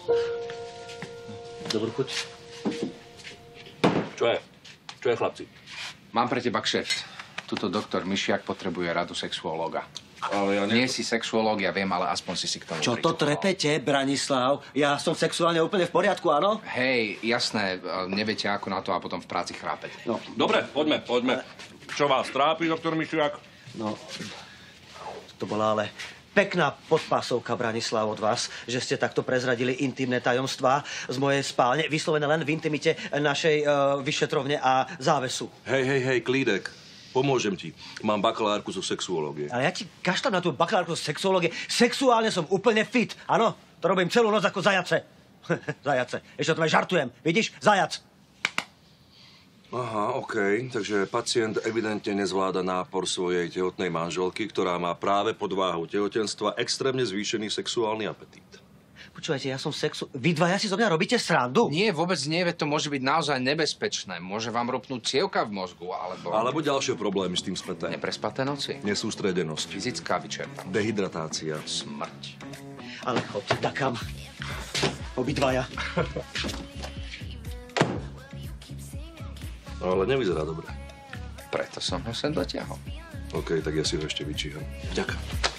Dobrú chuť. Čo je, chlapci? Mám pre teba kšeft. Tuto doktor Myšiak potrebuje radu sexuológa. Ale ja Nie si sexuológ, ja viem, ale aspoň si k tomu Čo to trepete, Branislav? Ja som sexuálne úplne v poriadku, áno? Hej, jasné, neviete ako na to a potom v práci chrápete. No. Dobre, poďme. Čo vás trápi, doktor Myšiak? No, to bola ale pekná podpásovka, Branislav, od vás, že ste takto prezradili intimné tajomstvá z mojej spálne, vyslovené len v intimite našej vyšetrovne a závesu. Hej, Klídek. Pomôžem ti. Mám bakalárku zo sexuológie. Ale ja ti kašľam na tú bakalárku z sexuológie. Sexuálne som úplne fit, áno? To robím celú noc ako zajace. Zajace. Ešte o tom aj žartujem. Vidíš? Zajac. Aha, okej. Takže pacient evidentne nezvláda nápor svojej tehotnej manželky, ktorá má práve pod váhou tehotenstva extrémne zvýšený sexuálny apetít. Počúvajte, ja som Vy dvaja si zo mňa robíte srandu? Nie, vôbec nie, veď to môže byť naozaj nebezpečné. Môže vám ropnúť cievka v mozgu, alebo... Alebo ďalšie problémy s tým späté. Neprespaté noci. Nesústredenosť. Fyzická vyčerpanosť. Dehydratácia. Smrť. Ale choďte takam. Obidvaja. No, ale nevyzerá dobre. Preto som ho sem dotiahol. OK, tak ja si ho ešte vyčíham. Ďakujem.